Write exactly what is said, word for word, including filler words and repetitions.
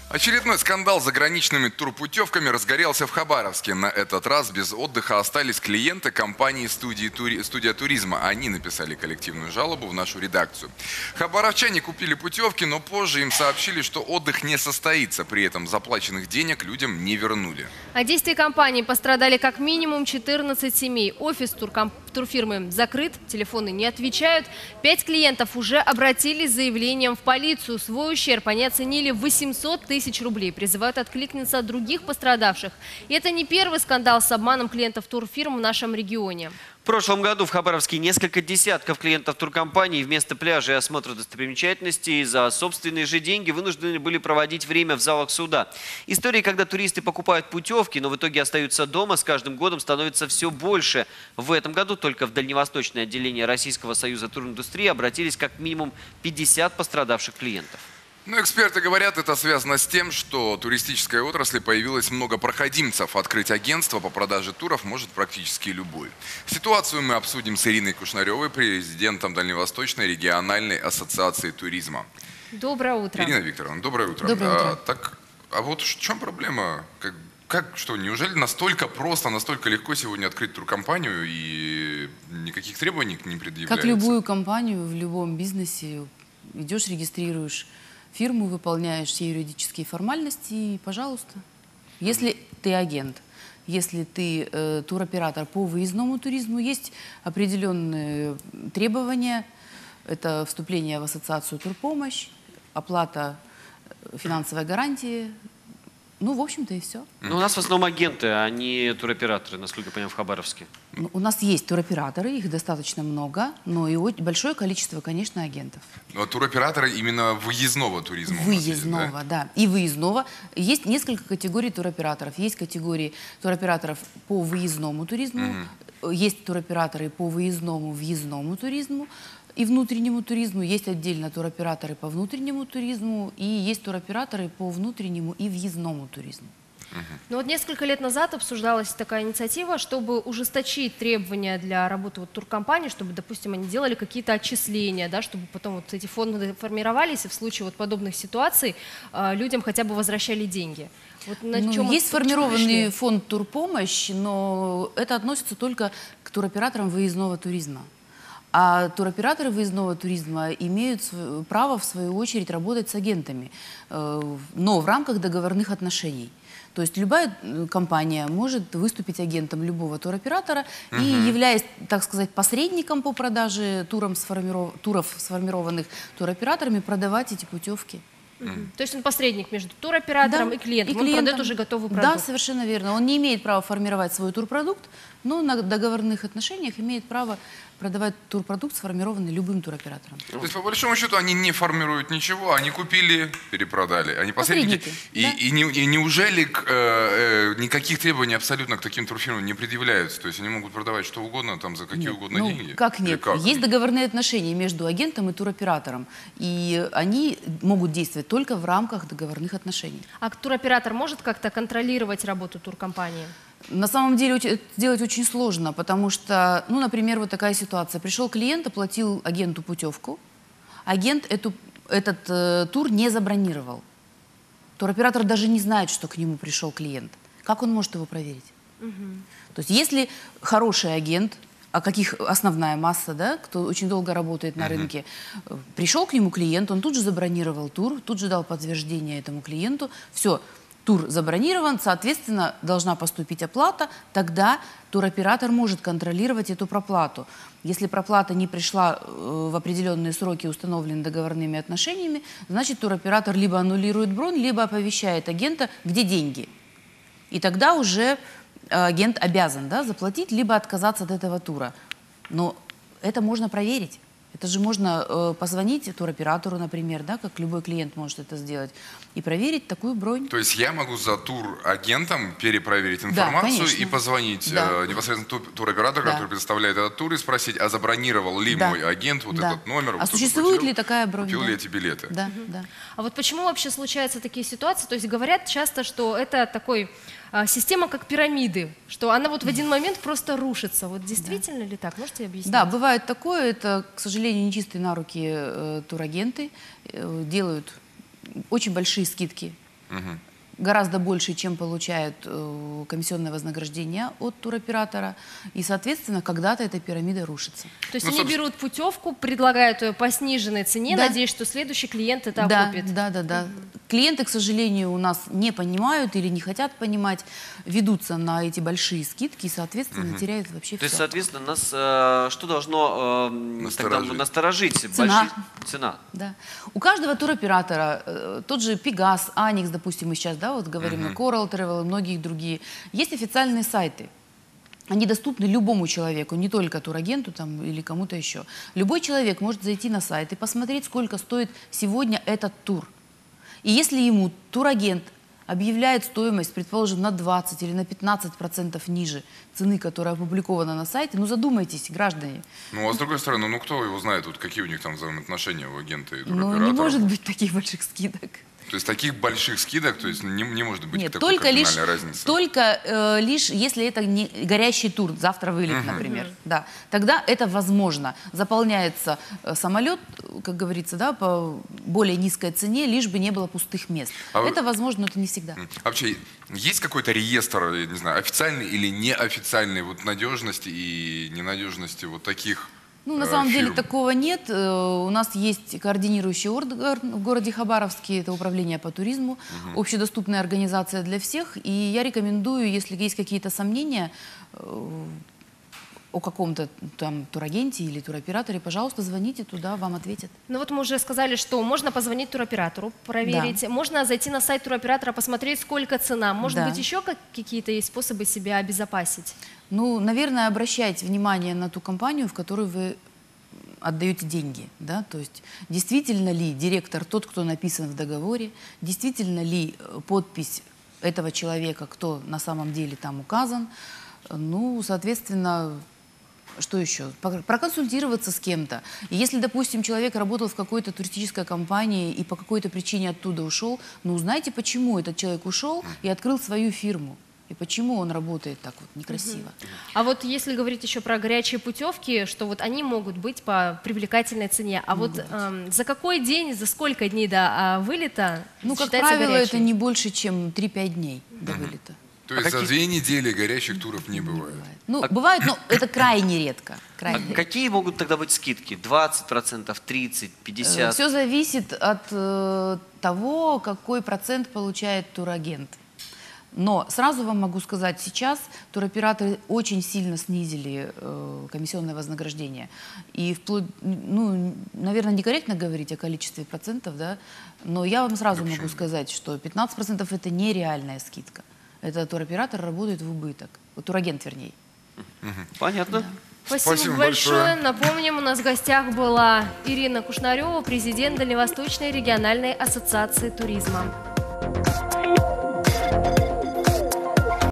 Очередной скандал с заграничными турпутевками разгорелся в Хабаровске. На этот раз без отдыха остались клиенты компании студии тури... «Студия туризма». Они написали коллективную жалобу в нашу редакцию. Хабаровчане купили путевки, но позже им сообщили, что отдых не состоится. При этом заплаченных денег людям не вернули. От действий компании пострадали как минимум четырнадцать семей. Офис туркомп... турфирмы закрыт, телефоны не отвечают. Пять клиентов уже обратились с заявлением в полицию. Свой ущерб они оценили в восемьсот тысяч рублей. Призывают откликнуться от других пострадавших. И это не первый скандал с обманом клиентов турфирм в нашем регионе. В прошлом году в Хабаровске несколько десятков клиентов туркомпаний вместо пляжа и осмотра достопримечательностей за собственные же деньги вынуждены были проводить время в залах суда. Истории, когда туристы покупают путевки, но в итоге остаются дома, с каждым годом становится все больше. В этом году только в дальневосточное отделение Российского союза туриндустрии обратились как минимум пятьдесят пострадавших клиентов. Но эксперты говорят, это связано с тем, что в туристической отрасли появилось много проходимцев. Открыть агентство по продаже туров может практически любой. Ситуацию мы обсудим с Ириной Кушнаревой, президентом Дальневосточной региональной ассоциации туризма. Доброе утро. Ирина Викторовна, доброе утро. Доброе утро. А, так, а вот в чем проблема? Как, как, что, неужели настолько просто, настолько легко сегодня открыть туркомпанию и никаких требований не предъявляется? Как любую компанию в любом бизнесе, идешь, регистрируешь фирму, выполняешь все юридические формальности и, пожалуйста. Если ты агент, если ты э, туроператор по выездному туризму, есть определенные требования. Это вступление в ассоциацию «Турпомощь», оплата финансовой гарантии. Ну, в общем-то, и все. Но у нас в основном агенты, а не туроператоры, насколько я понимаю, в Хабаровске. Ну, у нас есть туроператоры, их достаточно много, но и большое количество, конечно, агентов. Но туроператоры именно выездного туризма. Выездного, есть, да? да. И выездного. Есть несколько категорий туроператоров. Есть категории туроператоров по выездному туризму, угу. Есть туроператоры по выездному, въездному туризму и внутреннему туризму. Есть отдельно туроператоры по внутреннему туризму и есть туроператоры по внутреннему и въездному туризму. Ну вот несколько лет назад обсуждалась такая инициатива, чтобы ужесточить требования для работы вот туркомпаний, чтобы, допустим, они делали какие-то отчисления, да, чтобы потом вот эти фонды формировались, и в случае вот подобных ситуаций э, людям хотя бы возвращали деньги. Вот на ну, чем есть это, сформированный фонд турпомощь, но это относится только к туроператорам выездного туризма. А туроператоры выездного туризма имеют право, в свою очередь, работать с агентами, но в рамках договорных отношений. То есть любая компания может выступить агентом любого туроператора угу. и, являясь, так сказать, посредником по продаже туром сформиров... туров, сформированных туроператорами, продавать эти путевки. Угу. То есть он посредник между туроператором да, и клиентом. И клиентом. Он продает уже готовый продукт. Да, совершенно верно. Он не имеет права формировать свой турпродукт, но на договорных отношениях имеет право продавать турпродукт, сформированный любым туроператором. То есть, по большому счету, они не формируют ничего, они купили, перепродали. Они посредники. посредники и, да? и, не, и неужели к, э, э, никаких требований абсолютно к таким турфирмам не предъявляются? То есть они могут продавать что угодно, там, за какие нет, угодно ну, деньги? Как нет? Как? Есть договорные отношения между агентом и туроператором. И они могут действовать только в рамках договорных отношений. А туроператор может как-то контролировать работу туркомпании? На самом деле это сделать очень сложно, потому что, ну, например, вот такая ситуация. Пришел клиент, оплатил агенту путевку, агент эту, этот э, тур не забронировал. Туроператор даже не знает, что к нему пришел клиент. Как он может его проверить? Угу. То есть если хороший агент, а каких основная масса, да, кто очень долго работает на uh-huh. рынке, пришел к нему клиент, он тут же забронировал тур, тут же дал подтверждение этому клиенту, все, тур забронирован, соответственно, должна поступить оплата, тогда туроператор может контролировать эту проплату. Если проплата не пришла в определенные сроки, установленные договорными отношениями, значит, туроператор либо аннулирует бронь, либо оповещает агента, где деньги. И тогда уже агент обязан, да, заплатить, либо отказаться от этого тура. Но это можно проверить. Это же можно э, позвонить туроператору, например, да, как любой клиент может это сделать, и проверить такую бронь. То есть я могу за турагентом перепроверить информацию да, и позвонить да. э, непосредственно ту, туроператору, да. который предоставляет этот тур, и спросить, а забронировал ли да. мой агент вот да. этот номер? А вот существует купил, ли такая бронь? Купил да. ли эти билеты? Да, угу. да. А вот почему вообще случаются такие ситуации? То есть говорят часто, что это такой а, система как пирамиды, что она вот в один момент просто рушится. Вот действительно да. ли так? Можете объяснить? Да, бывает такое. Это, к сожалению, нечистые на руки э, турагенты э, делают очень большие скидки гораздо больше, чем получает э, комиссионное вознаграждение от туроператора. И, соответственно, когда-то эта пирамида рушится. То есть Ну, они собственно- берут путевку, предлагают ее по сниженной цене, Да. надеясь, что следующий клиент это Да, окупит. да, да, да. Клиенты, к сожалению, у нас не понимают или не хотят понимать, ведутся на эти большие скидки и, соответственно, теряют вообще То есть, все. соответственно, нас э, что должно э, тогда Насторожить. насторожить? Цена. Большие- Цена. Да. У каждого туроператора, э, тот же Пегас, Аникс, допустим, мы сейчас, да, вот говорим, на Coral Travel и многие другие, есть официальные сайты. Они доступны любому человеку, не только турагенту там, или кому-то еще. Любой человек может зайти на сайт и посмотреть, сколько стоит сегодня этот тур. И если ему турагент объявляет стоимость, предположим, на двадцать или на пятнадцать процентов ниже цены, которая опубликована на сайте, ну задумайтесь, граждане. Ну, а с другой стороны, ну кто его знает, вот какие у них там взаимоотношения у агента и Ну туроператора? не может быть таких больших скидок. То есть таких больших скидок, то есть не, не может быть Нет, такой только лишь, кардинальной разницы. только э, лишь, если это не горящий тур, завтра вылет, например, да, тогда это возможно. Заполняется э, самолет, как говорится, да, по более низкой цене, лишь бы не было пустых мест. А вы- это возможно, но это не всегда. А вообще, есть какой-то реестр, я не знаю, официальный или неофициальный, вот надежности и ненадежности вот таких Ну, на э, самом деле фирм? такого нет. Э, У нас есть координирующий орган в городе Хабаровске, это управление по туризму, общедоступная организация для всех. И я рекомендую, если есть какие-то сомнения э, о каком-то там турагенте или туроператоре, пожалуйста, звоните туда, вам ответят. Ну вот мы уже сказали, что можно позвонить туроператору, проверить, можно зайти на сайт туроператора, посмотреть, сколько цена. Может Да. быть, еще как- какие-то есть способы себя обезопасить? Ну, наверное, обращайте внимание на ту компанию, в которую вы отдаете деньги, да, то есть действительно ли директор тот, кто написан в договоре, действительно ли э, подпись этого человека, кто на самом деле там указан, ну, соответственно, что еще? Пок- Проконсультироваться с кем-то. И если, допустим, человек работал в какой-то туристической компании и по какой-то причине оттуда ушел, ну, узнайте, почему этот человек ушел и открыл свою фирму. И почему он работает так вот некрасиво. А вот если говорить еще про горячие путевки, что вот они могут быть по привлекательной цене, а вот эм, за какой день, за сколько дней до а, вылета Ну, как считается правило, горячей? это не больше, чем три-пять дней до вылета. То есть А за каких- две недели горящих туров не бывает. Ну, бывает, но это крайне редко. А Крайне редко. какие могут тогда быть скидки? двадцать процентов, тридцать, пятьдесят? Все зависит от э, того, какой процент получает турагент. Но сразу вам могу сказать, сейчас туроператоры очень сильно снизили э, комиссионное вознаграждение. И вплоть, ну, наверное, некорректно говорить о количестве процентов, да, но я вам сразу могу сказать, что пятнадцать процентов это нереальная скидка. Это туроператор работает в убыток. Вот турагент, вернее. Понятно. Спасибо, Спасибо большое. большое. Напомним, у нас в гостях была Ирина Кушнарева, президент Дальневосточной региональной ассоциации туризма.